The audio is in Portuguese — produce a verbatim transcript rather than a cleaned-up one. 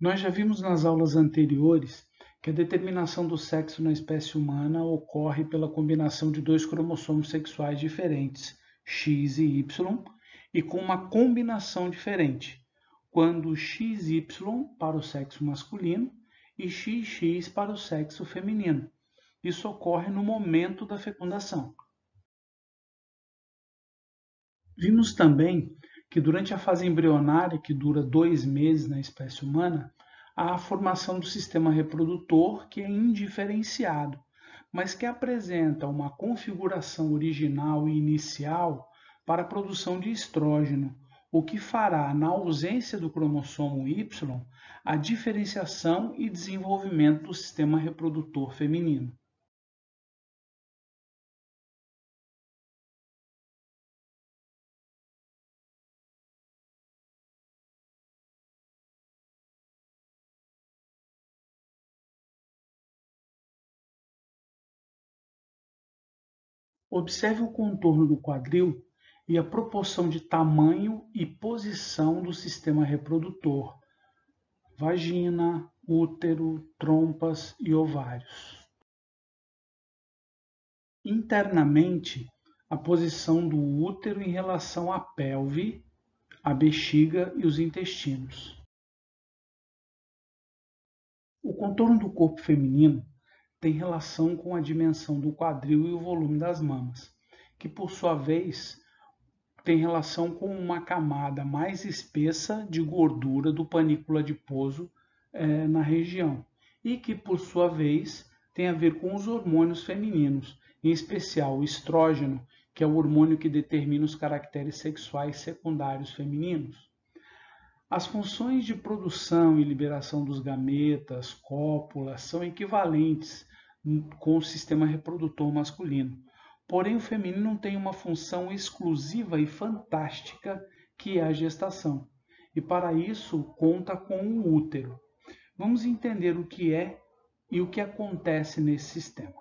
Nós já vimos nas aulas anteriores que a determinação do sexo na espécie humana ocorre pela combinação de dois cromossomos sexuais diferentes, X e Y, e com uma combinação diferente, quando X Y para o sexo masculino e X X para o sexo feminino. Isso ocorre no momento da fecundação. Vimos também que durante a fase embrionária, que dura dois meses na espécie humana, há a formação do sistema reprodutor que é indiferenciado, mas que apresenta uma configuração original e inicial para a produção de estrógeno, o que fará, na ausência do cromossomo Y, a diferenciação e desenvolvimento do sistema reprodutor feminino. Observe o contorno do quadril e a proporção de tamanho e posição do sistema reprodutor, vagina, útero, trompas e ovários. Internamente, a posição do útero em relação à pelve, a bexiga e os intestinos. O contorno do corpo feminino tem relação com a dimensão do quadril e o volume das mamas, que por sua vez tem relação com uma camada mais espessa de gordura do panícula adiposo eh, na região, e que por sua vez tem a ver com os hormônios femininos, em especial o estrógeno, que é o hormônio que determina os caracteres sexuais secundários femininos. As funções de produção e liberação dos gametas, cópulas, são equivalentes com o sistema reprodutor masculino. Porém, o feminino tem uma função exclusiva e fantástica, que é a gestação. E para isso, conta com o útero. Vamos entender o que é e o que acontece nesse sistema.